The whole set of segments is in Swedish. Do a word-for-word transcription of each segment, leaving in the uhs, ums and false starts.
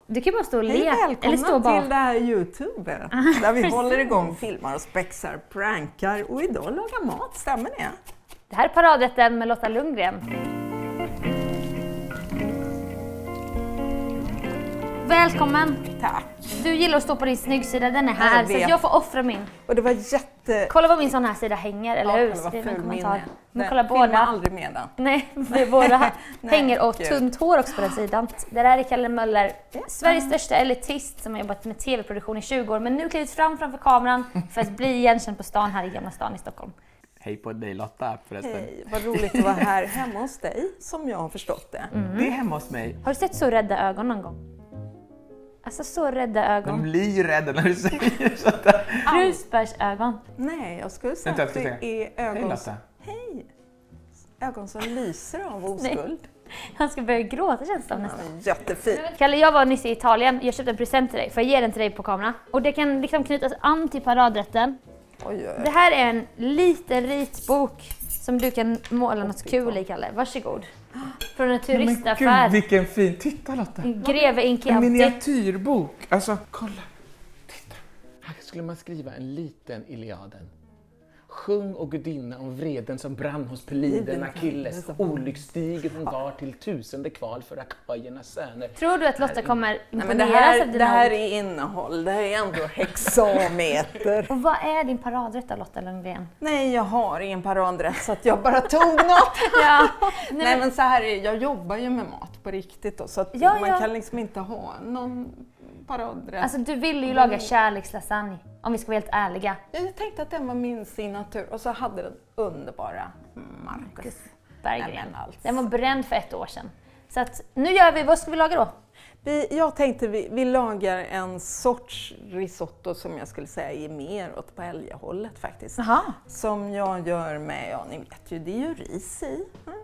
Du kan bara stå och le. Hej, eller stå bara. till det här YouTube där vi håller igång, filmar och spexar, prankar och idag lagar mat, stämmer det? Det här är paradrätten med Lotta Lundgren. Välkommen. Tack. Du gillar att stå på din snyggsida, den är här, Jag så vet. att jag får offra min. Och det var jätte... Kolla vad min sån här sida hänger, eller Ja, hur? kolla vad Skriv en ful kommentar. min är. Men Nej, kolla filma båda. aldrig med den. Nej, vi båda Nej, hänger och gud. tunt hår också på den sidan. Det där är Kalle Möller, Sveriges största elitist som har jobbat med tv-produktion i tjugo år, men nu klivit fram framför kameran för att bli igenkänd på stan här i Gamla stan i Stockholm. Hej på dig Lotta förresten. Hej, vad roligt att vara här hemma hos dig, som jag har förstått det. Mm. Det är hemma hos mig. Har du sett så rädda ögon någon gång? Alltså så rädda ögon. De blir ju rädda när du säger sådär. Krusbärsögon. Nej, jag skulle säga Vänta, att jag ska det är Hej ögon, Lotta. hej. ögon som lyser av oskuld. Han ska börja gråta känns det som nästan. Ja, jättefint. Kalle, jag var nyss i Italien. Jag köpte en present till dig. För jag ger den till dig på kamera. Och det kan liksom knytas an till paradrätten. Oj, oj. Det här är en liten ritbok som du kan måla något kul i, Kalle. Varsågod. Från en Men turistaffär. gud, vilken fin. Titta Lotta. Greve in En Chianti. miniatyrbok. Alltså, kolla. Titta. Här skulle man skriva en liten Iliaden. Sjung och gudinna om vreden som brann hos Peliden, Achilles, olycksstiget hon var till tusende kval för akajernas söner. Tror du att Lotta kommer Nej, men imponeras det här, av det dina här ord? är innehåll, det här är ändå hexameter. Och vad är din paradrätt av Lotta Lundgren? Nej, jag har ingen paradrätt så att jag bara tog något. Ja, Nej, nej, men så här är, jag jobbar ju med mat på riktigt då, så att Ja, man ja. kan liksom inte ha någon paradrätt. Alltså du ville ju laga kärlekslasagne, om vi ska vara helt ärliga. Jag tänkte att den var min signatur och så hade den underbara Marcus. Berggren. Nej, men alls. Den var bränd för ett år sedan. Så att nu gör vi, vad ska vi laga då? Vi, jag tänkte vi, vi lagar en sorts risotto som jag skulle säga är mer åt paellahållet faktiskt. Jaha. Som jag gör med, ja ni vet ju, det är ju ris i.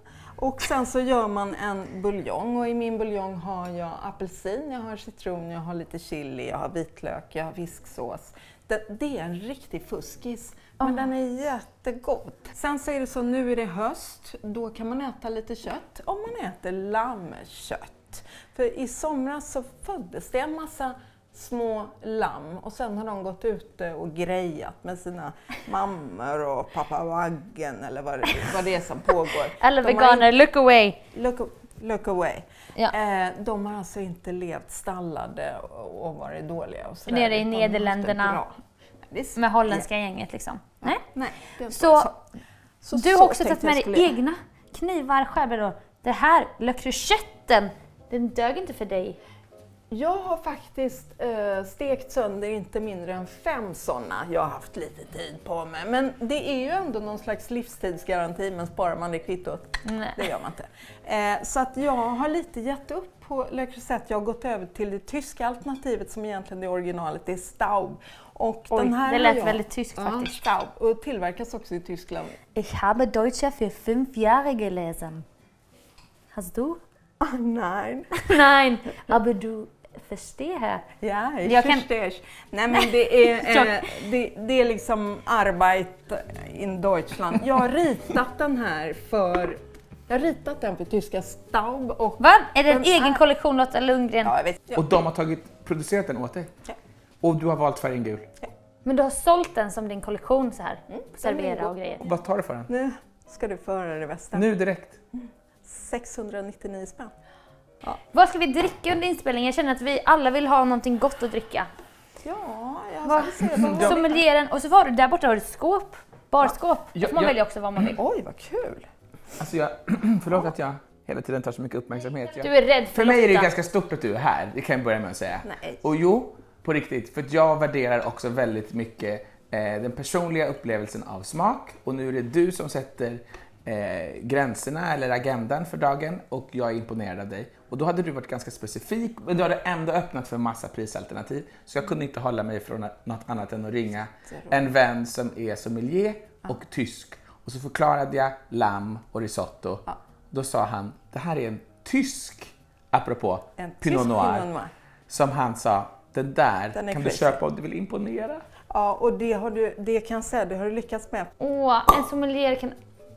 Och sen så gör man en buljong och i min buljong har jag apelsin, jag har citron, jag har lite chili, jag har vitlök, jag har fisksås. Det, det är en riktig fuskis, men Oh. den är jättegod. Sen så är det så, nu är det höst, då kan man äta lite kött om man äter lammkött. För i somras så föddes det en massa små lamm och sen har de gått ute och grejat med sina mammor och pappa Vaggen eller vad det, vad det är som pågår. Alla De har veganer, look away! Look, look away. Ja. Eh, de har alltså inte levt stallade och, och varit dåliga. Och sådär, Nere i utan de har haft det Nederländerna. bra. Det är, Med holländska gänget liksom. Nej? Nej, det är inte Så, så, du så har också tänkte tagit med jag dig skulle- egna knivar, skärvor. Det här, Le Cruchetten, den dög inte för dig. Jag har faktiskt eh, stekt sönder inte mindre än fem sådana. Jag har haft lite tid på mig. Men det är ju ändå någon slags livstidsgaranti, men sparar man det kvittot? Nej. Det gör man inte. Eh, så att jag har lite gett upp på Le Creuset. Jag har gått över till det tyska alternativet som egentligen är originalet. Det är Staub. Och Oj, den här det har lät jag, väldigt tyskt ja, faktiskt. Staub. Och tillverkas också i Tyskland. Ich habe Deutsche für fünf Jahre gelesen. Hast du? Ah, nej. Nein, aber du versteher. Ja, ich Jag kan- verstehe. Nej, men det är, eh, det, det är liksom Arbeit in Deutschland. Jag har ritat den här för, jag har ritat den för tyska Staub och... Va? Är det en Den egen är- kollektion Lotta Lundgren? Ja, jag vet. Ja. Och de har tagit, producerat den åt dig. Ja. Och du har valt färgen gul. Men du har sålt den som din kollektion så här? Mm, Servera och grejer. Och vad tar du för den? Nu ska du få höra det bästa. Nu direkt. sexhundranittionio spänn. Vad ska vi dricka under inspelningen? Jag känner att vi alla vill ha någonting gott att dricka. Ja, jag Vad? ska se. Vad Ja. Sommelieren, och så var du där borta har du ett skåp. Barskåp. Ja, får man ja. välja också vad man vill. Oj, vad kul. Alltså jag, förlåt att jag hela tiden tar så mycket uppmärksamhet. Jag, Du är rädd för för mig är det Lotta. ganska stort att du är här, det kan jag börja med att säga. Nej. Och jo, på riktigt, för att jag värderar också väldigt mycket eh, den personliga upplevelsen av smak. Och nu är det du som sätter eh, gränserna eller agendan för dagen och jag är imponerad av dig. Och då hade du varit ganska specifik, men du hade ändå öppnat för massa prisalternativ. Så jag kunde inte hålla mig från något annat än att ringa en vän som är sommelier och tysk. Och så förklarade jag lamm och risotto. Ja. Då sa han, det här är en tysk, apropå En Pinot tysk Noir, Pinot Noir. som han sa, den där Den är kan du crazy. köpa om du vill imponera. Ja, och det, har du, det kan jag säga, det har du lyckats med. Åh, en sommelier kan...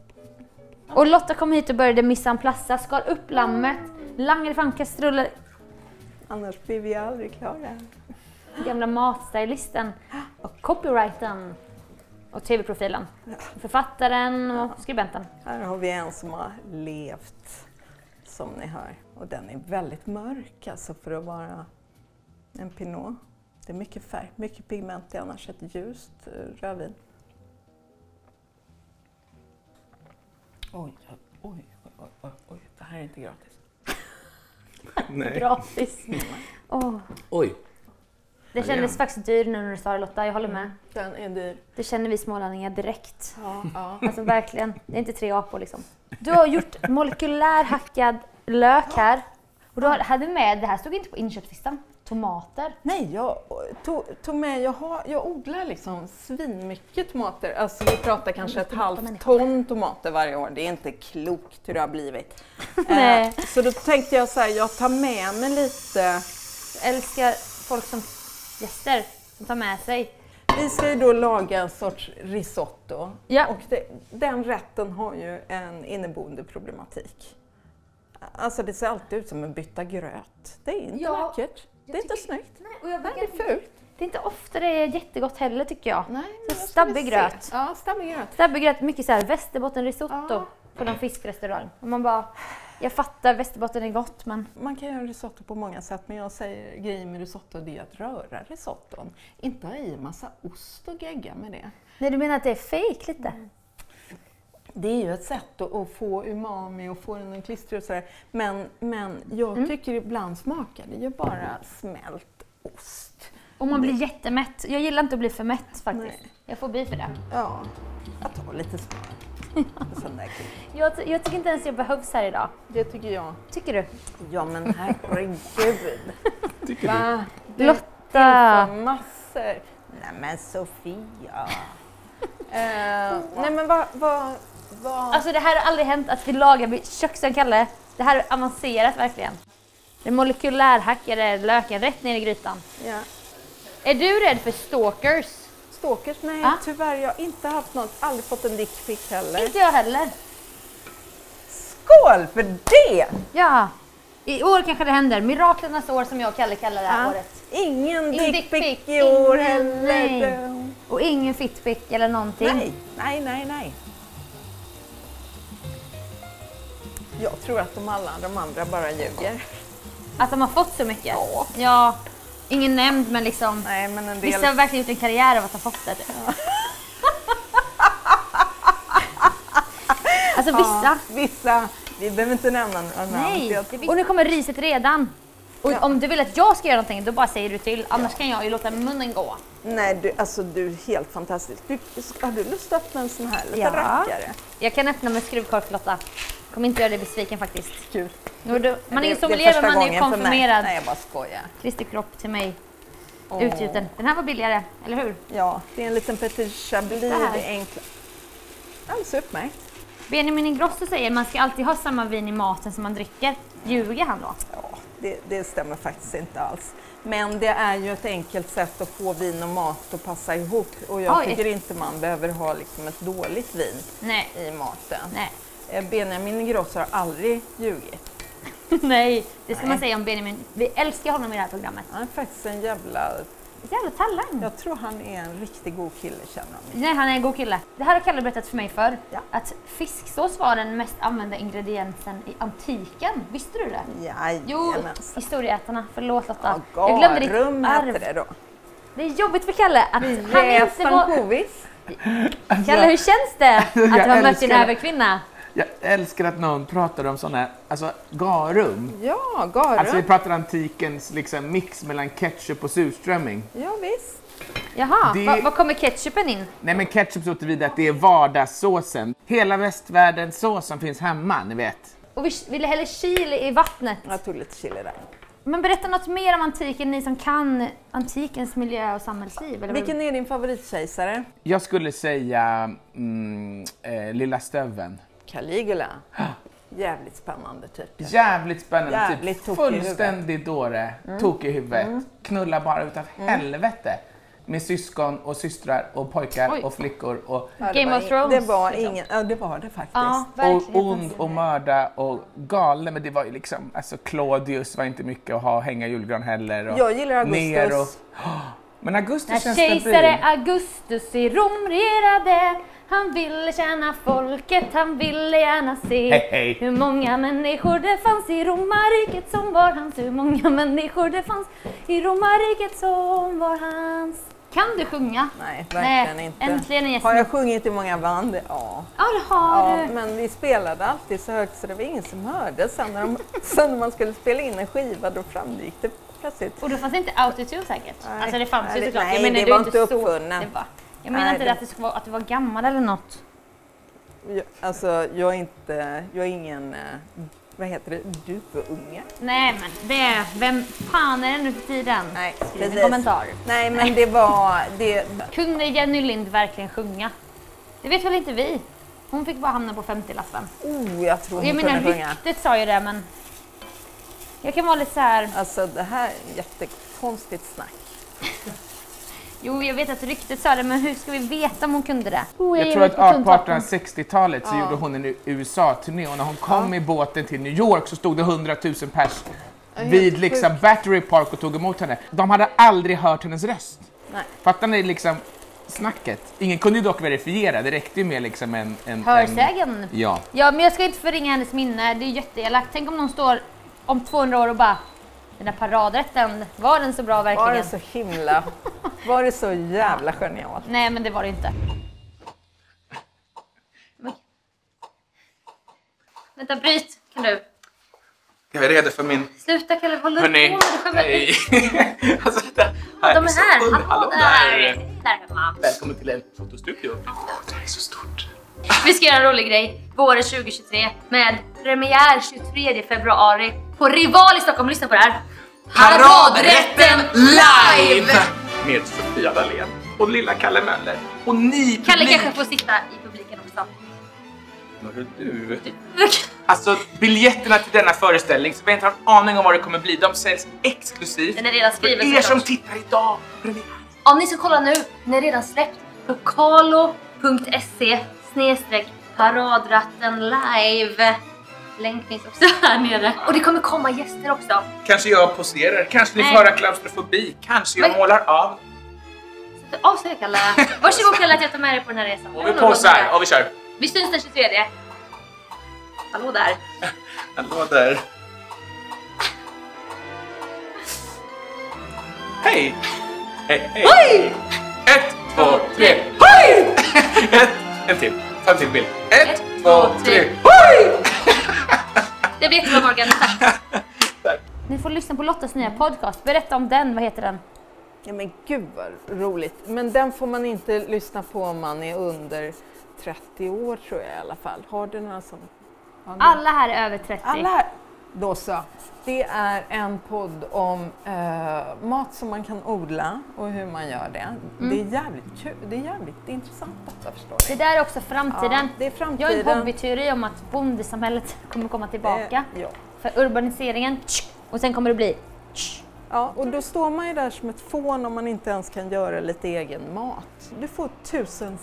Och Lotta kom hit och började mise en place, skar upp lammet, langade fram kastruller. Annars blir vi aldrig klara. Gamla matstylisten och copywritern och tv-profilen. Författaren och skribenten. Här har vi en som har levt, som ni hör. Och den är väldigt mörk alltså för att vara en pinot. Det är mycket färg, mycket pigment. Det är annars ett ljust rödvin. Oj, oj, oj, oj, oj. Det här är inte gratis. Nej. Gratis. Oh. Oj. Det kändes faktiskt dyr nu när du sa det, Lotta, jag håller med. Den är dyr. Det känner vi smålänningar direkt. Ja, ja. Alltså verkligen, det är inte tre apor liksom. Du har gjort molekylär hackad lök här. Och du hade med, det här stod inte på inköpslistan, tomater. Nej, jag tog, tog med, jag, har, jag odlar liksom svinmycket tomater. Alltså vi pratar kanske ett halvt ton tomater varje år. Det är inte klokt hur det har blivit. Nej. Eh, så då tänkte jag så här, jag tar med mig lite. Jag älskar folk som gäster som tar med sig. Vi ska ju då laga en sorts risotto. Ja. Och det, den rätten har ju en inneboende problematik. Alltså det ser alltid ut som en bytta gröt. Det är inte Ja, vackert. Det är inte tycker- snyggt. Nej, och jag Nej, brukar det är fult. Det är inte ofta det är jättegott heller tycker jag. Nej, Så men ska stabbig vi se. gröt. Ja, stabbig gröt. Stabbig gröt, mycket så här västerbottenrisotto Ja. på någon fiskrestaurang. Och man bara, jag fattar västerbotten är gott men Man kan göra risotto på många sätt, men jag säger grejen med risotto det är att röra risotton. Inte ha i en massa ost och gegga med det. nej, du menar att det är fake lite? Det är ju ett sätt att, att få umami och få den att klistra och sådär. Men, men jag Mm. tycker ibland smakar det ju bara smält ost. Och man blir jättemätt. Jag gillar inte att bli för mätt faktiskt. Nej. Jag får bi för det. Ja, jag tar lite smör. Och sån där grej. Jag, jag tycker inte ens jag behövs här idag. Det tycker jag. Tycker du? Ja men herregud. Tycker du? Va? Du Lotta! tillför massor. Nej men Sofia. eh, nej men vad... vad, vad... Alltså det här har aldrig hänt att vi lagar vid köksen, Kalle. Det här är avancerat verkligen. Det molekylärhackade löken rätt ner i grytan. ja. Är du rädd för stalkers? Stalkers? Nej, Ah? tyvärr. Jag har inte haft något, aldrig fått en dickpic heller. Inte jag heller. Skål för det! Ja. I år kanske det händer. Miraklernas år som jag och Kalle kallar det här Ja. året. Ingen Ingen dickpic dickpic, i år ingen, heller. nej. Och ingen fitpic eller någonting. Nej, nej, nej, nej. Jag tror att de alla de andra bara ljuger. Att de har fått så mycket. Ja. Ja. Ingen nämnd men liksom. Nej, men en del... Vissa har verkligen gjort en karriär av att ha fått det. Alltså vissa. Ja, vissa. Vi behöver inte nämna några namn. Nej. Jag- Och nu kommer riset redan. Och Ja. om du vill att jag ska göra någonting, då bara säger du till. Annars kan jag ju låta munnen gå. Nej, du, alltså du är helt fantastisk. Du, har du lust att öppna en sån här liten Ja. rackare? Jag kan öppna med skruvkork, Lotta. Kommer inte göra dig besviken faktiskt. Kul. Jo, du, man är ju Det- sommelier det första men man är ju gången för mig. konfirmerad. Nej, jag bara skojar. Christer Kropp till mig. Åh. Utgjuten. Den här var billigare, eller hur? Ja, det är en liten petit chablis. Det Det här. är enkla. Alldeles utmärkt. Benjamin Ingrosso säger att man ska alltid ha samma vin i maten som man dricker. Ljuger han då? Ja, det, det stämmer faktiskt inte alls. Men det är ju ett enkelt sätt att få vin och mat att passa ihop. Och jag Oj. tycker inte man behöver ha liksom ett dåligt vin Nej. i maten. Nej. Eh, Benjamin Ingrosso har aldrig ljugit. Nej, det ska Nej. man säga om Benjamin. Vi älskar honom i det här programmet. Han är faktiskt en jävla... Jävla talang. Jag tror han är en riktigt god kille, känner jag. Nej, han är en god kille. Det här har Kalle berättat för mig för. Ja. Att fisksås var den mest använda ingrediensen i antiken. Visste du det? Jo, Jajamensan. historieätarna. Förlåt Lotta. Ja, Jag glömde ditt garum hette arv. det då. Det är jobbigt för Kalle att han Jäst inte var... ansjovis. Kalle, hur känns det att du har Jag mött din älskar- överkvinna? Jag älskar att någon pratar om sådana, alltså garum. Ja, garum. Alltså vi pratar antikens liksom, mix mellan ketchup och surströmming. Ja, visst. Jaha, Det- var, var kommer ketchupen in? Nej men ketchup så tillvida att det är vardagssåsen. Hela västvärldens sås som finns hemma, ni vet. Och vi ville hälla chili i vattnet. Jag tog lite chili där. Men berätta något mer om antiken, ni som kan antikens miljö och samhällsliv. Eller vad- Vilken är din favoritkejsare? Jag skulle säga mm, eh, Lilla Stöveln. Caligula. Jävligt spännande typ. Jävligt spännande, Jävligt typ tokig i huvudet. fullständigt dåre, tokig i huvudet, knulla bara utav helvete. med syskon och systrar och pojkar Oj. och flickor och Ja, det Game var of in- Thrones, Det var liksom. ingen, ja det var det faktiskt. Ja, och verkligen. ond och mörda och galen, men det var ju liksom, alltså Claudius var inte mycket att ha, hänga julgran heller. Och Jag gillar Augustus. Ner och, men Augustus När känns kejsare stabil. Augustus i Rom regerade, han ville tjäna folket, han ville gärna se Hej, hej. hur många människor det fanns i romarriket som var hans. Hur många människor det fanns i romarriket som var hans. Kan du sjunga? Nej, verkligen Nej, inte. äntligen en gäst. Har jag sjungit i många band? Ja. Ja, det har Ja, du. men vi spelade alltid så högt så det var ingen som hörde. Sen när, de, sen när man skulle spela in en skiva då framgick det plötsligt. Och då fanns det inte autotune säkert. Nej. Alltså det fanns Nej, ju det- såklart. nej, jag menar, det är var inte inte så- uppfunnet. det var- Jag menar Nej, inte det- att, det skulle vara, att du var gammal eller något. Jag, alltså jag är inte, jag är ingen, eh, vad heter det, duveunge. Nej men det, vem fan är det nu för tiden? Nej, Skriv en precis. kommentar. Nej men det var, det, Kunde Jenny Lind verkligen sjunga? Det vet väl inte vi? Hon fick bara hamna på femtio-lappen. oh jag tror Och hon jag menar kunde sjunga. ryktet sa ju det, men jag kan vara lite så här. Alltså det här är jättekonstigt snack. Jo, jag vet att ryktet sa det, men hur ska vi veta om hon kunde det? Oh, Jag ger tror mig att på på tunntoppen. artonhundrasextiotalet så gjorde hon en U S A-turné och när hon kom i båten till New York så stod det hundratusen pers helt vid liksom sjukt. Battery Park och tog emot henne. De hade aldrig hört hennes röst. Nej. Fattar ni liksom snacket? Ingen kunde ju dock verifiera, det räckte ju med liksom en... en Hörsägen. En, ja. Ja, men jag ska inte förringa hennes minne. Det är jätteelakt. Tänk om någon står om tvåhundra år och bara, den där paradrätten, var den så bra verkligen? Var det så himla, var det så jävla genialt? Nej, men det var det inte. Men... Vänta, bryt. Kan du? Jag är redo för min... Sluta, Kalle. Håll upp Hörni, på. Du skämmer hej! Alltså, vänta. Ja, de är så här. kul. Hallå, Hallå där. där! Där hemma. Välkommen till en fotostudio. Åh, det här är så stort. Vi ska göra en rolig grej våren tjugo tjugotre med premiär tjugotredje februari på Rival i Stockholm. Lyssna på det här. Paradrätten live! Med Sofia Dalén och lilla Kalle Möller. Och ni Kalle publik. kanske får sitta i publiken också. Hörru du. Alltså biljetterna till denna föreställning, så vi inte har en aning om vad det kommer bli. De säljs exklusivt. Den är redan skriven, för er som såklart. tittar idag. Premiär. Om ni ska kolla nu, den är redan släppt på kalo punkt se snedstreck paradratten live. Länk finns också här nere. Och det kommer komma gäster också. Kanske jag poserar, kanske ni får Nej. höra klaustrofobi, kanske jag Men- målar av. Så av sig, Kalle. Varsågod, Kalle, att jag tar med dig på den här resan. Och vi posar och vi kör. Vi syns den tjugotredje. Hallå där. Hallå där. Hej! Hej, hej! Hej! Ett, två, tre, hej! Ett, en till. Ta en till bild. Ett, två, tre, hej! Det blir jättebra, Morgan. Tack. Ni får lyssna på Lottas nya podcast. Berätta om den. Vad heter den? Ja men gud vad roligt. Men den får man inte lyssna på om man är under trettio år tror jag i alla fall. Har du några sådana? Har ni- Alla här är över trettio. Alla här. Då så. Det är en podd om eh, mat som man kan odla och hur man gör det. Det är jävligt kul. Det är jävligt intressant detta, förstår Det ni. där är också framtiden. Ja, det är Jag har en framtiden. hobbyteori om att bondesamhället kommer komma tillbaka. Eh, ja. För urbaniseringen. Och sen kommer det bli. Ja, och då står man ju där som ett fån om man inte ens kan göra lite egen mat. Du får tusen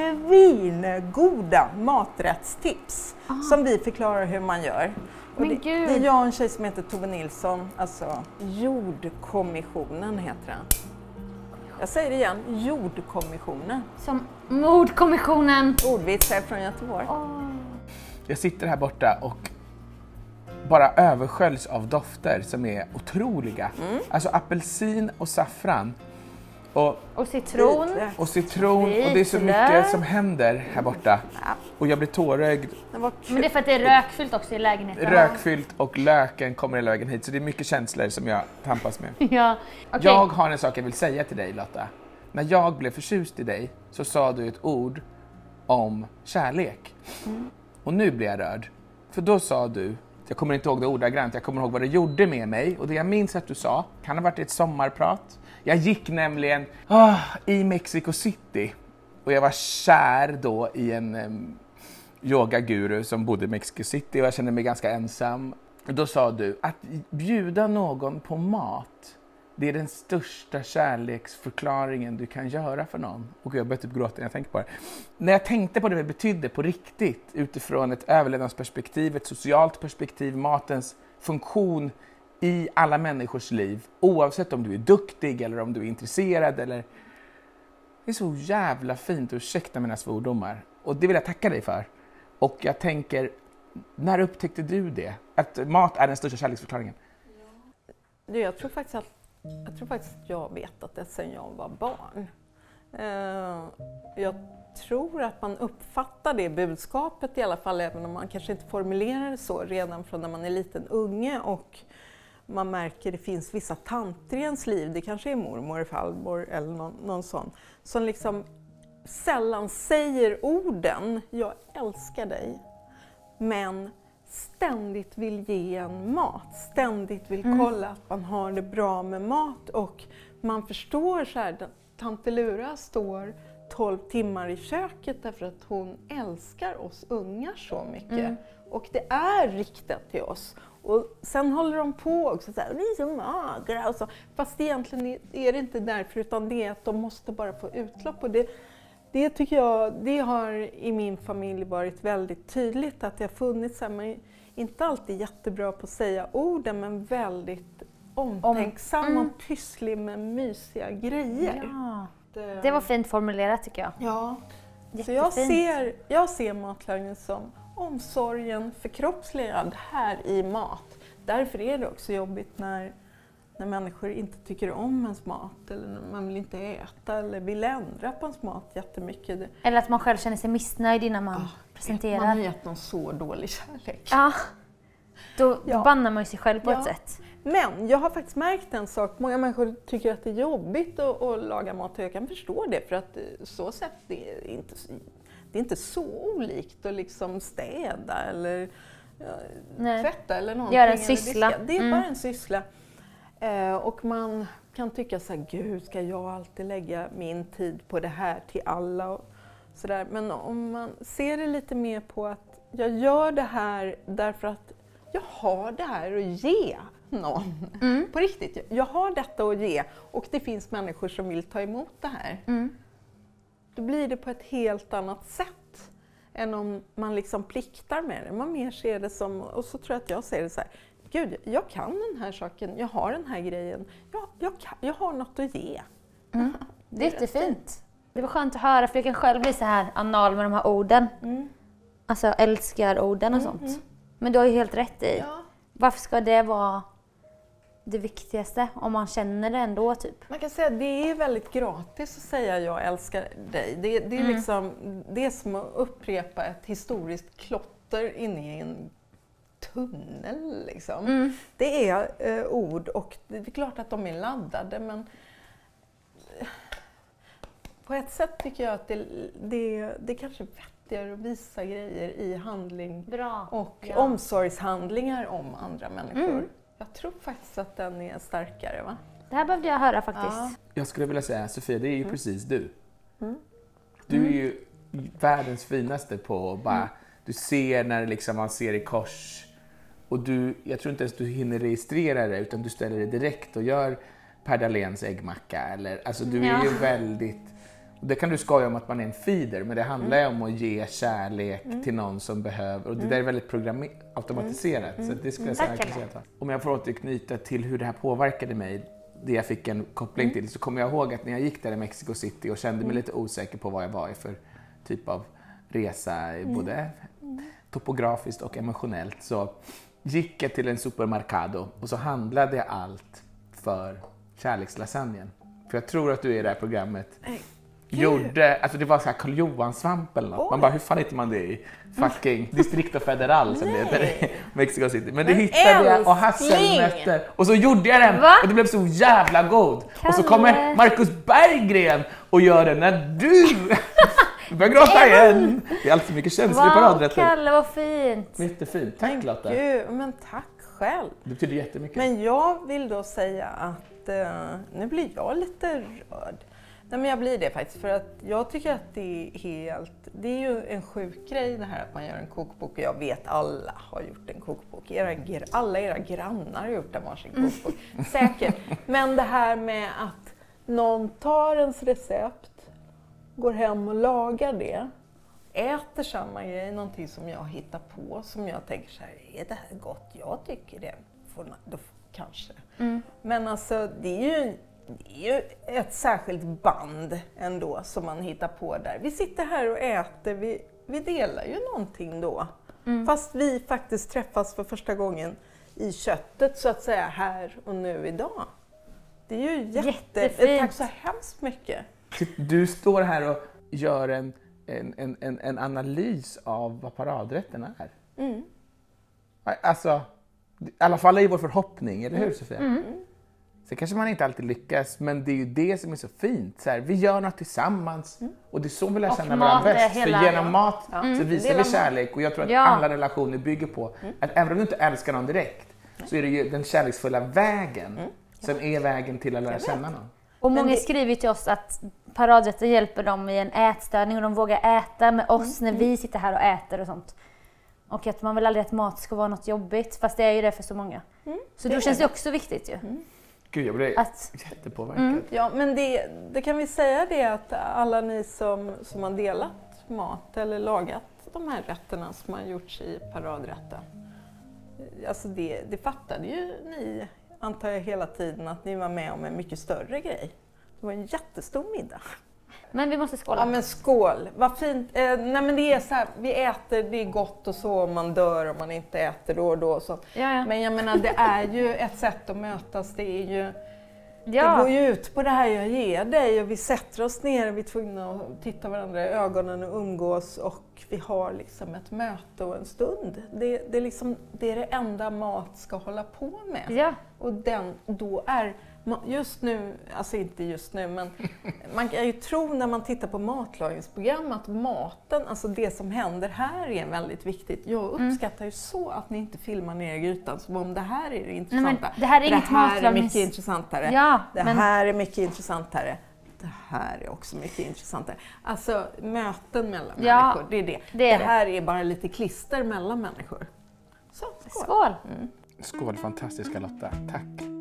svingoda maträttstips som vi förklarar hur man gör. Och Men det, gud. det är jag och en tjej som heter Tove Nilsson, alltså Jordkommissionen heter den. Jag säger det igen, Jordkommissionen. Som mordkommissionen. Ordvitsar från Göteborg. Jag sitter här borta och bara översköljs av dofter som är otroliga. Alltså apelsin och saffran. Och, Och citron. och citron och det är så mycket Vitlök. som händer här borta. Och jag blir tårögd, Det var Men kul. det är för att det är rökfyllt också i lägenheten. rökfyllt och löken kommer hela vägen hit. Så det är mycket känslor som jag tampas med. Ja. Okej. Jag har en sak jag vill säga till dig, Lotta. När jag blev förtjust i dig så sa du ett ord om kärlek. Och nu blir jag rörd. För då sa du, jag kommer inte ihåg det ordagrant, jag kommer ihåg vad det gjorde med mig. Och det jag minns att du sa, kan ha varit ett sommarprat. Jag gick nämligen ah, i Mexico City. Och jag var kär då i en um, yogaguru som bodde i Mexico City. Och jag kände mig ganska ensam. Och då sa du, att bjuda någon på mat Det är den största kärleksförklaringen du kan göra för någon. Och jag börjar typ gråta när jag tänker på det. När jag tänkte på det det betydde på riktigt, utifrån ett överlevnadsperspektiv, ett socialt perspektiv, matens funktion i alla människors liv, oavsett om du är duktig eller om du är intresserad. Eller... Det är så jävla fint, och ursäkta mina svordomar. Och det vill jag tacka dig för. Och jag tänker, när upptäckte du det? Att mat är den största kärleksförklaringen? Ja. Jag tror faktiskt att jag tror faktiskt att jag vet att det sedan jag var barn. Jag tror att man uppfattar det budskapet i alla fall, även om man kanske inte formulerar det så redan från när man är liten unge, och man märker att det finns vissa tanter i ens liv, det kanske är mormor, farmor eller någon, någon sån, som liksom sällan säger orden jag älskar dig, men ständigt vill ge en mat, ständigt vill mm. kolla att man har det bra med mat, och man förstår så här, tante Lura står tolv timmar i köket därför att hon älskar oss ungar så mycket. Mm. Och det är riktat till oss. Och sen håller de på också så här, ni är så magra och så. Fast egentligen är det inte därför, utan det är att de måste bara få utlopp. Och det, det tycker jag, det har i min familj varit väldigt tydligt att det har funnits så här, man är inte alltid jättebra på att säga orden, men väldigt omtänksam mm. och pysslig med mysiga grejer. Ja. Det var fint formulerat tycker jag. Ja, så jag ser, jag ser matlagning som omsorgen förkroppsligad här i mat. Därför är det också jobbigt när, när människor inte tycker om ens mat, eller när man vill inte äta eller vill ändra på ens mat jättemycket. Eller att man själv känner sig missnöjd innan man oh, presenterar. Man har gett någon så dålig kärlek. Ja, då ja. bannar man ju sig själv på ja. ett sätt. Men jag har faktiskt märkt en sak. Många människor tycker att det är jobbigt att, att laga mat, och jag kan förstå det, för att så sätt det är inte, det är inte så olikt att liksom städa eller ja, tvätta eller någonting. Gör en syssla. Det är mm. bara en syssla. Eh, och man kan tycka så här, gud, ska jag alltid lägga min tid på det här till alla? Och så där. Men om man ser det lite mer på att jag gör det här därför att jag har det här att ge någon. Mm. På riktigt, jag har detta att ge, och det finns människor som vill ta emot det här. Mm. Då blir det på ett helt annat sätt än om man liksom pliktar med det. Man mer ser det som, och så tror jag att jag ser det så här, gud, jag kan den här saken, jag har den här grejen, jag, jag, kan, jag har något att ge. Mm. Det är jättefint. Det var skönt att höra, för jag kan själv bli så här anal med de här orden. Mm. Alltså älskar orden och sånt. Mm. Men du har ju helt rätt i. Ja. Varför ska det vara det viktigaste om man känner det ändå typ? Man kan säga att det är väldigt gratis att säga jag älskar dig. Det, det är mm. liksom det är som att upprepa ett historiskt klotter inne i en tunnel liksom. Mm. Det är eh, ord, och det är klart att de är laddade, men på ett sätt tycker jag att det, det, det kanske är vettigare att visa grejer i handling. Bra. Och ja. omsorgshandlingar om andra människor. Mm. Jag tror faktiskt att den är starkare, va? Det här behövde jag höra faktiskt. Ja. Jag skulle vilja säga, Sofia, det är ju mm. precis du. Mm. Du är ju världens finaste på att bara, mm. du ser när liksom man ser i kors, och du, jag tror inte ens du hinner registrera det, utan du ställer det direkt och gör Per Dahléns äggmacka. Eller, alltså du ja. är ju väldigt, det kan du skoja om att man är en feeder, men det handlar ju mm. om att ge kärlek mm. till någon som behöver, och det där är väldigt programmer- automatiserat. Mm. Så det skulle jag säga, Tack, säga. Om jag får återknyta till hur det här påverkade mig, det jag fick en koppling till, så kommer jag ihåg att när jag gick där i Mexico City och kände mig mm. lite osäker på vad jag var i för typ av resa, mm. både mm. topografiskt och emotionellt, så gick jag till en supermercado och så handlade jag allt för kärlekslasagnen. För jag tror att du är i det här programmet. Nej. Gjorde, alltså det var så här Karl Johan-svamp eller något. Oj. Man bara, hur fan hittar man det i fucking Distrito Federal som det heter i Mexico City. Men det Men hittade älskling. jag, och hasselnötter. Och så gjorde jag den, Va? och det blev så jävla god. Kalle. Och så kommer Marcus Berggren och gör den när du... Du börjar gråta igen. Det är alltid så mycket känslor wow, på radrätten. Kalle, vad fint. Jättefint. Tack Lotta. Gud, men tack själv. Det betyder jättemycket. Men jag vill då säga att uh, nu blir jag lite rörd. Nej, men jag blir det faktiskt, för att jag tycker att det är helt, det är ju en sjuk grej det här att man gör en kokbok, och jag vet alla har gjort en kokbok. Era, alla era grannar har gjort en varsin kokbok, mm. säkert. Men det här med att någon tar ens recept, går hem och lagar det, äter samma grej, någonting som jag hittar på, som jag tänker så här, är det här gott? Jag tycker det, får, då, kanske. Mm. Men alltså det är ju Det är ju ett särskilt band ändå som man hittar på där. Vi sitter här och äter, vi, vi delar ju någonting då. Mm. Fast vi faktiskt träffas för första gången i köttet så att säga här och nu idag. Det är ju jätte... Jättefint. Tack så hemskt mycket. Du står här och gör en, en, en, en analys av vad paradrätten är. Mm. Alltså, i alla fall är vår förhoppning, eller hur Sofia? Mm. Så kanske man inte alltid lyckas, men det är ju det som är så fint. Så här, vi gör något tillsammans mm. och det är så vi lär känna varandra bäst. Hela, för genom ja. mat mm. så visar vi kärlek, och jag tror att ja. alla relationer bygger på mm. att även om du inte älskar någon direkt mm. så är det ju den kärleksfulla vägen mm. som är vägen till att lära känna någon. Och många det... skriver till oss att paradrätter hjälper dem i en ätstörning och de vågar äta med oss mm. när vi sitter här och äter och sånt. Och att man vill aldrig att mat ska vara något jobbigt, fast det är ju det för så många. Mm. Så då känns det också viktigt ju. Mm. Gud, jag blir att, jättepåverkad. Mm. Ja, men det, det kan vi säga det att alla ni som, som har delat mat eller lagat de här rätterna som har gjorts i paradrätten. Alltså det, det fattade ju ni, antar jag, hela tiden att ni var med om en mycket större grej. Det var en jättestor middag. Men vi måste skåla. Ja, men skål. Vad fint. Eh, nej, men det är så här, vi äter, det är gott och så, man dör om man inte äter då och då. Och så. Ja, ja. Men jag menar, det är ju ett sätt att mötas. Det är ju, ja. det går ju ut på det här jag ger dig, och vi sätter oss ner och vi är tvungna att titta varandra i ögonen och umgås, och vi har liksom ett möte och en stund. Det, det, är, liksom, det är det enda mat ska hålla på med. Ja. Och den, då är... Just nu, alltså inte just nu, men man kan ju tro när man tittar på matlagningsprogram att maten, alltså det som händer här är väldigt viktigt. Jag uppskattar mm. ju så att ni inte filmar ner i grytan som om det här är det intressanta. Nej, det här är, det inget här är mycket intressantare. Ja, det men... här är mycket intressantare. Det här är också mycket intressantare. Alltså möten mellan ja, människor, det är det. Det, är det här det. är bara lite klister mellan människor. Så, skål! Skål, mm. skål fantastiska Lotta, tack! Mm.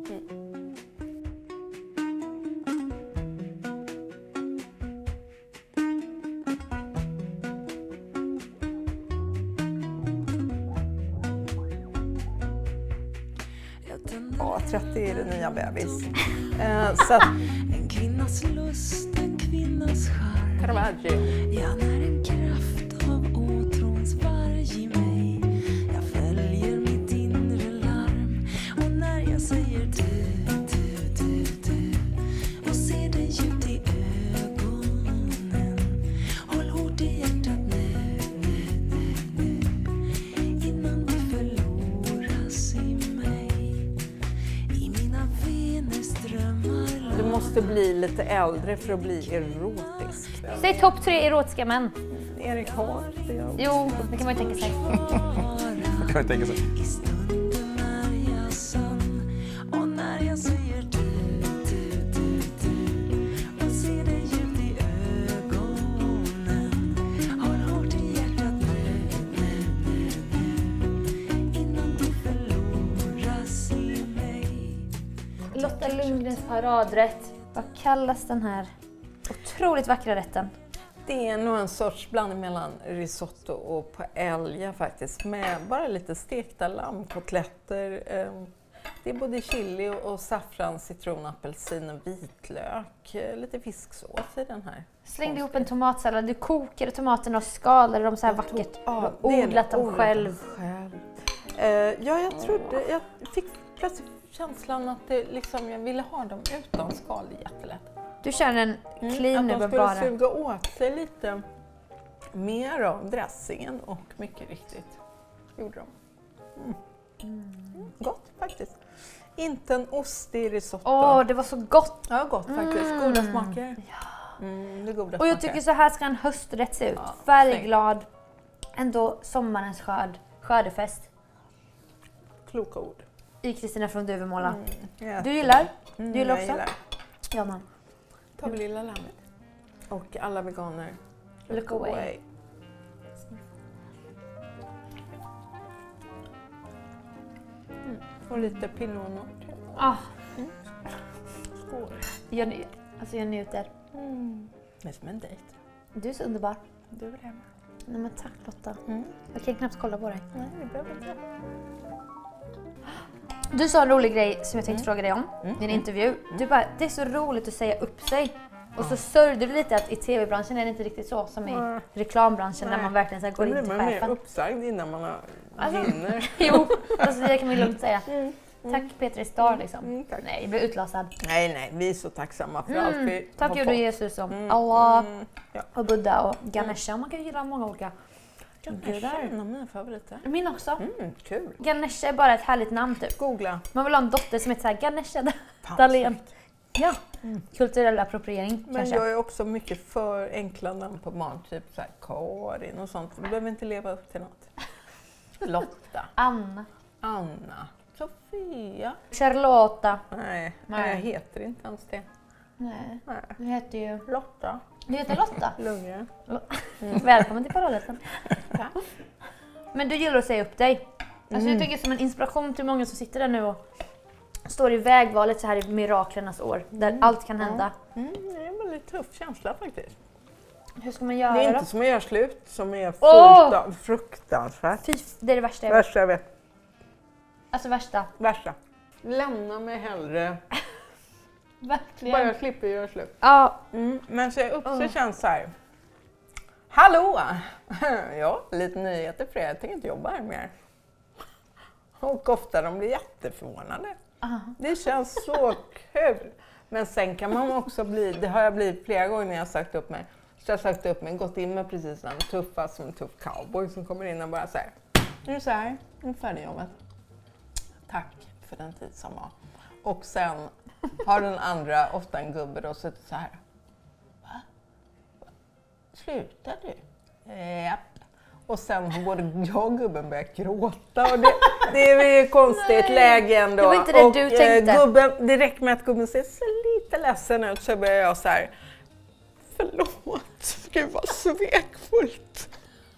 Ja, trettio är det nya bebis. Eh, så att... En kvinnas lust, en kvinnas charm. Caravaggio. Jag när en kraft av åtråns varg i mig. Jag följer mitt inre larm. Och när jag säger du, du, du, du. Och ser dig djupt i ögonen. Håll hårt i hjärtat nu, nu, nu, nu. Innan vi förloras i mig. Du måste bli lite äldre för att bli erotisk. Säg topp tre erotiska män. Erik Hart. Jo, det kan man ju tänka sig. Det kan man tänka sig. I stunden är jag sann. Och när jag säger du, du, du, du. Och ser dig djupt i ögonen. Håll hårt i hjärtat nu, nu, nu, nu. Innan du förloras i mig. Lotta Lundgrens paradrätt. Vad kallas den här otroligt vackra rätten? Det är nog en sorts blandning mellan risotto och paella faktiskt. Med bara lite stekta lammkotletter. Det är både chili och saffran, citron, apelsin och vitlök. Lite fisksås i den här. Slängde ihop en tomatsallad. Du kokade tomaterna och skalade dem så här vackert. Ja, och odlat dem själv. själv. Ja, jag trodde... Jag fick plötsligt känslan att det, liksom, jag ville ha dem utan skal. Det är jättelätt. Du känner en clean mm, över bara. Att de skulle suga åt sig lite mer av dressingen, och mycket riktigt gjorde de. Mm. Mm. Gott faktiskt. Inte en ostig risotto. Åh, det var så gott! Ja, gott faktiskt. Mm. Goda smaker. Ja. Mm, det är goda och jag smaker. tycker så här ska en hösträtt se ut. Ja, färgglad, ändå sommarens skörd. Skördefest. Kloka ord. I Kristina från Duvemåla. Mm, du gillar? Du mm, gillar jag också? Gillar. Ja, man. tar vi lilla lammet. Och alla veganer. Look away. Mm. Och lite pinot noir. Ah, Skål. jag, ny- alltså jag njuter. Mm. Det är som en dejt. Du är så underbar. Du vill hemma. Nej men tack Lotta. Mm. Jag kan knappt kolla på dig. Nej, det behöver inte. Du sa en rolig grej som jag tänkte Mm. fråga dig om Mm. i en intervju. Du bara, det är så roligt att säga upp sig. Och så sörjde du lite att i tv-branschen är det inte riktigt så som i Nej. reklambranschen där Nej. man verkligen så här går Då in blir till man mer chefen. uppsagd innan man har Alltså, vinner. Jo, alltså det kan vi lugnt säga. Mm. Tack Petri Star liksom. Mm, tack. Nej, jag blev utlasad. Nej, nej, vi är så tacksamma för allt Mm. vi Tack har gode fått. Jesus som Mm, Allah mm, ja. och Buddha och Ganesha. Man kan ju gilla många olika. Det är en av mina favoriter. Min också. Mm, kul. Ganesha är bara ett härligt namn typ. Googla. Man vill ha en dotter som heter så här Ganesha Fan, Dahlén. snyggt. Ja, kulturell appropriering Men kanske. jag är också mycket för enkla namn på barn, typ så här Karin och sånt. Du behöver inte leva upp till något. Lotta, Anna. Anna, Sofia. Charlotta. Nej, Nej. jag heter inte ens det. Nej, Nej. du heter ju... Lotta Du heter Lotta. Lundgren. Välkommen till paradrätten. Men du gillar att säga upp dig. Alltså jag tycker som en inspiration till många som sitter där nu och står i vägvalet så här i miraklernas år. Där allt kan hända. Mm, det är en väldigt tuff känsla faktiskt. Hur ska man göra Det är då? inte som att göra slut, som är fullt Åh! av fruktansvärt. Fy, det är det värsta jag vet. Värsta jag vet. Alltså värsta. Värsta. Lämna mig hellre. Verkligen. Bara jag slipper göra slut. Ja, Mm, men så upp så Oh. känns så här. Hallå! Ja, lite nyheter för er. Jag tänker inte jobba här mer. Och ofta de blir jätteförvånade. aha. Det känns så kul. Men sen kan man också bli, det har jag blivit flera gånger när jag har sagt upp mig. Så jag har sagt upp mig, gått in med precis den tuffa som en tuff cowboy som kommer in och bara säger nu är det så här, nu är färdigjobbet. Tack för den tid som var. Och sen har den andra, ofta en gubbe då, suttit så här. Va? Va? Slutar du? Japp. Och sen har både jag och gubben börjat gråta. Och det, det är ju konstigt läge ändå. Det var inte det och, du eh, tänkte. Gubben, det räcker med att gubben ser så lite ledsen ut så börjar jag så här. Förlåt, gud vad svekfullt.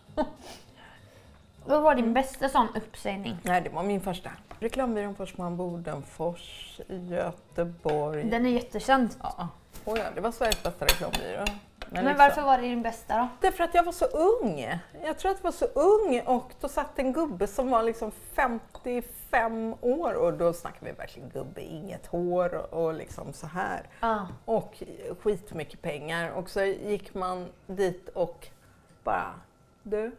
Vad var din bästa sån uppsägning? Nej, det var min första. Reklambyrån Forsman Bodenfors i Göteborg. Den är jättekänd. Ja, oh ja, det var Sveriges bästa reklambyrå. Men liksom- varför var det din bästa då? Därför att jag var så ung. Jag tror att jag var så ung och då satt en gubbe som var liksom femtiofem år och då snackade vi verkligen gubbe, inget hår och, och liksom så här. Ja. Och skitmycket pengar och så gick man dit och bara, du.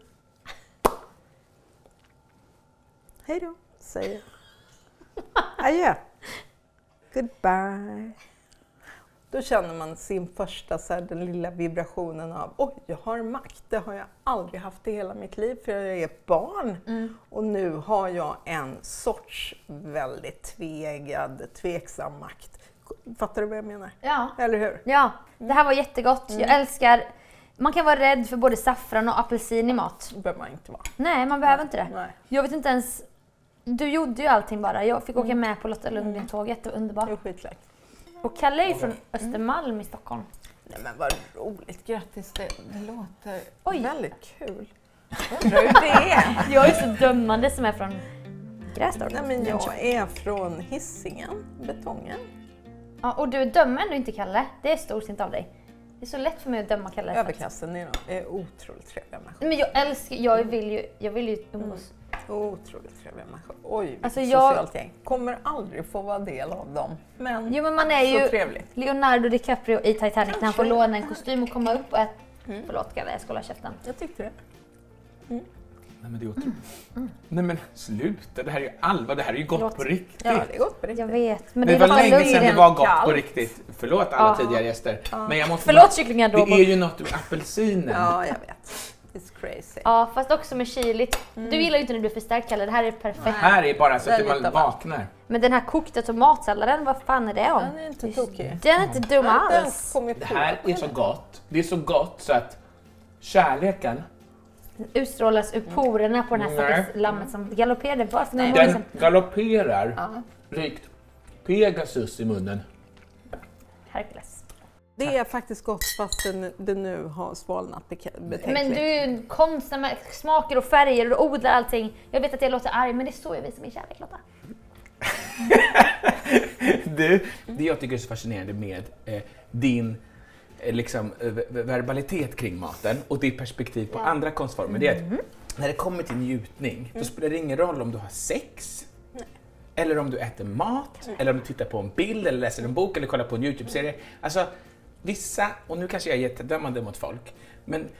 Hej då, säger jag. Adjö. Goodbye. Då känner man sin första, så här, den lilla vibrationen av oj, jag har makt. Det har jag aldrig haft i hela mitt liv för jag är ett barn. Mm. Och nu har jag en sorts väldigt tvegad, tveksam makt. Fattar du vad jag menar? Ja. Eller hur? Ja, det här var jättegott. Jag älskar... Man kan vara rädd för både saffran och apelsin i mat. Det behöver man inte vara. Nej, man behöver inte det. Nej. Jag vet inte ens... Du gjorde ju allting bara. Jag fick åka med på Lotta Lundgren-tåget. Det var underbart. Det är skitlätt. Och Kalle är ju från Östermalm i Stockholm. Nej men vad roligt, grattis. Det, det låter Oj. väldigt kul. Jag undrar hur det är. Jag är så dömande som är från Grästorp. Nej men jag är från Hisingen, Betongen. Ja, och du dömer ändå inte Kalle. Det är storsint av dig. Det är så lätt för mig att döma Kalle. Överklassen är, är otroligt trevliga människor. Men jag älskar... Jag vill ju, jag vill ju umgås. Otroligt trevliga människor. Oj, vilket Alltså, jag- socialt gäng. Kommer aldrig få vara del av dem. Men, Jo men man är så ju trevligt. Leonardo DiCaprio i Titanic när han får låna en kostym och komma upp och äta... Mm. Förlåt Kalle, jag ska hålla käften. Jag tyckte det. Nej men det är otroligt. Nej men sluta, det här är ju allvar, det här är ju gott Förlåt. på riktigt. Ja, det är gott på Jag riktigt. vet. Men Det är var Lotta länge sedan det Lundgren. var gott kallt. på riktigt. Förlåt alla Ja. tidigare gäster. Men jag måste Förlåt bara, kycklingar det då. är ju något med apelsinen. Ja, jag vet. It's crazy. Ja, fast också med chili. Du gillar ju inte när du blir förstärkt Kalle, det här är perfekt. Här är bara så att Väldigt man av allt. vaknar. Men den här kokta tomatsalladen, vad fan är det om? Den är inte tokig. Den är inte dum Jag har inte ens alls. kommit Det på här är så gott. Det är så gott så att kärleken, Utstrålas ur porerna på den här Nej. stackars lammet som galopperade bara för några månader den sedan. galopperar Ja. likt Pegasus i munnen. Herkules. Det är faktiskt gott fast det, det nu har svalnat betänkligt. Men du är ju konstnär med smaker och färger och odlar allting. Jag vet att jag låter arg, men det är så jag visar min kärlek, Lotta. Du, det jag tycker är så fascinerande med eh, din eh, liksom, eh, verbalitet kring maten och ditt perspektiv på Ja. andra konstformer, det är att när det kommer till njutning, då spelar det ingen roll om du har sex, eller om du äter mat, eller om du tittar på en bild, eller läser en bok, eller kollar på en YouTube-serie. Alltså, vissa, och nu kanske jag är jättedömande mot folk, men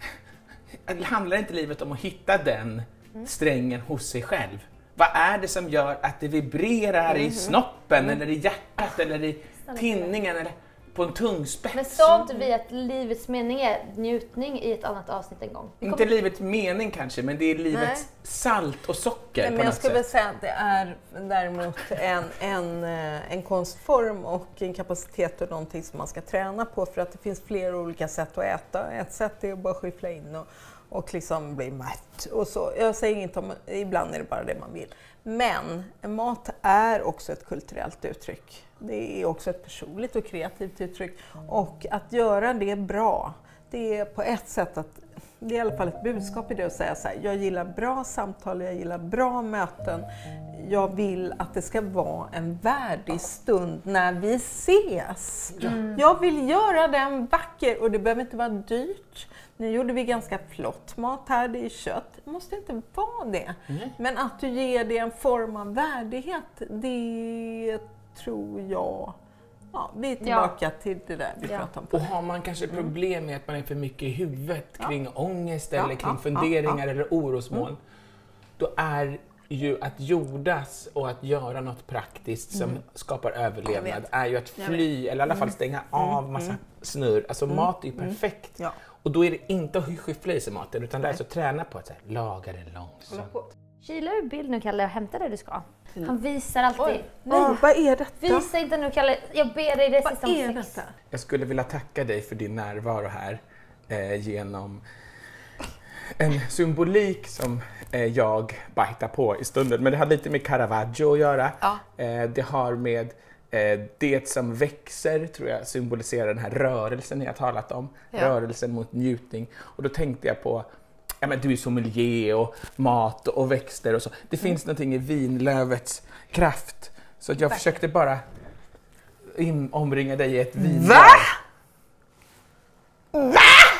handlar inte livet om att hitta den strängen hos sig själv? Vad är det som gör att det vibrerar i snoppen, eller i hjärtat, eller i tinningen, eller på en tungspets? Men sa inte vi att livets mening är njutning i ett annat avsnitt en gång? Vi Inte kommer- livets mening kanske, men det är livets Nej. salt och socker Nej, på men jag något skulle väl sätt. säga att det är däremot en, en, eh, en konstform och en kapacitet och någonting som man ska träna på för att det finns flera olika sätt att äta. Ett sätt är att bara skyffla in och, och liksom bli mätt. Och så. Jag säger inte om, ibland är det bara det man vill. Men mat är också ett kulturellt uttryck. Det är också ett personligt och kreativt uttryck. Och att göra det bra, det är på ett sätt att det är i alla fall ett budskap i det att säga så här, jag gillar bra samtal, jag gillar bra möten. Jag vill att det ska vara en värdig stund när vi ses. Mm. Jag vill göra den vacker och det behöver inte vara dyrt. Nu gjorde vi ganska flott mat här, det är kött. Det måste inte vara det. Mm. Men att du ger det en form av värdighet, det tror jag. Ja, vi är tillbaka ja. till det där vi ja. pratade om. Och har man kanske problem med att man är för mycket i huvudet Ja. kring ångest Ja, eller kring ja, funderingar ja, ja. eller orosmoln, mm. då är ju att jordas och att göra något praktiskt som Mm. skapar överlevnad Jag vet. är ju att fly eller i alla fall stänga av massa Mm. snurr. Alltså Mm. mat är ju Mm. perfekt. Ja. Och då är det inte att skyffla i sig maten utan lära sig att träna på att så här, laga det långsamt. Kila ur bild nu, Kalle, och hämta det du ska. Han visar alltid. Oj, nej, vad är detta? Visa inte nu, Kalle. Jag ber dig det sista Vad om är sex. detta? Jag skulle vilja tacka dig för din närvaro här eh, genom en symbolik som eh, jag bara hittar på i stunden. Men det har lite med Caravaggio att göra. Ja. Eh, det har med eh, det som växer, tror jag, symboliserar den här rörelsen jag talat om. Ja. Rörelsen mot njutning. Och då tänkte jag på, ja men du är sommelier och mat och växter och så. Det finns någonting i vinlövets kraft. Så att jag försökte bara in, omringa dig i ett vinlöv. Va? Va?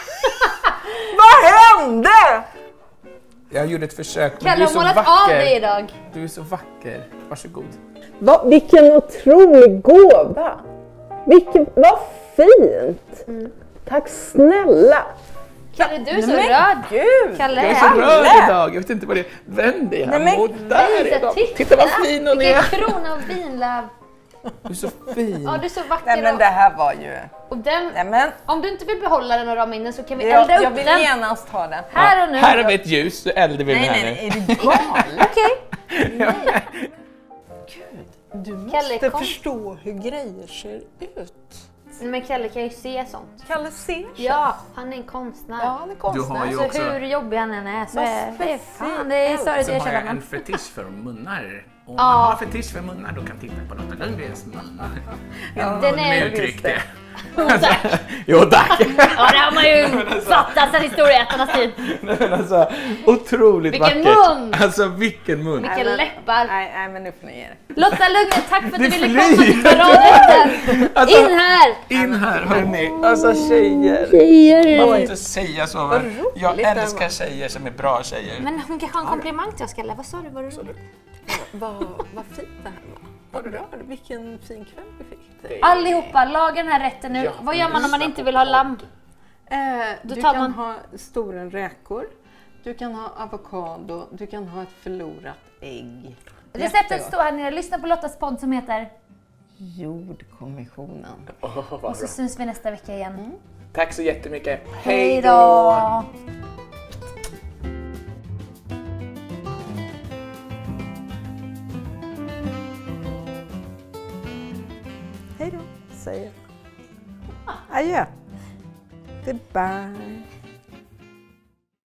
Vad hände? Jag gjorde ett försök, men Kalle du är har så målat av vacker. dig idag. Du är så vacker. Varsågod. Va, vilken otrolig gåva! Vilken, vad fint! Mm. Tack snälla! Kalle, du är så Men rörd. Gud! Kalle, Jag är så Kalle! rörd idag. Jag vet inte vad det är. Vänd dig Nej, här. men- Och där Visa, är de. titta. Titta vad fin hon Vilken är. krona av vinlöv. Du är så fin. Ja, du är så vacker. Nej men och- det här var ju... och den, Nej men, om du inte vill behålla den och rama in den så kan vi jag, elda upp jag vill den. genast ha den. Här och nu. Här har vi ett ljus, så eldar vi den Nej här nej nu. nej, är du galen? Okej. Nej. Gud, du Kalle, måste kom. förstå hur grejer ser ut. Men Kalle kan ju se sånt. Kalle ser. Ja, han är en konstnär. Ja, han är konstnär. Du har ju Så också- hur jobbig han än är så Vad är det är fan, det är speciellt. sorgligt Så att har erkänna. jag en Men fetisch för munnar. Om Ja. man har fetisch för munnar då kan titta på Lotta Lundgrens mun. den är... Uttryck det. Tack. Jo tack! Ja, det har man ju fattat sedan historieätarnas tid. Nej, men alltså, otroligt Vilken vackert. mun! Alltså vilken mun. Vilka Nej, men- läppar. Nej, nej men nu får ni ge det. Lotta Lundgren, tack för att du Det ville flyr. komma till paradrätten. Alltså- In här! In här hörni. Alltså tjejer. Man får Tjejer. inte säga så. Vad Men roligt jag det var. älskar tjejer som är bra tjejer. Men hon kanske har en komplimang till oss, Kalle. Vad sa du? Var det roligt? Vad, vad fint det här var. Vad rör, vilken fin kväll vi fick. Allihopa, laga den här rätten nu. Ja, Vad gör man om man lyssna inte på vill ha podd. lamm? Eh, Då du tar kan man- ha stora räkor, du kan ha avokado, du kan ha ett förlorat ägg. Receptet Jättegott. står här nere. Lyssna på Lottas podd som heter... Jordkommissionen. Åh, vad Och så bra. syns vi nästa vecka igen. Tack så jättemycket. Hej då! Hej då, säger jag. Adjö. Goodbye.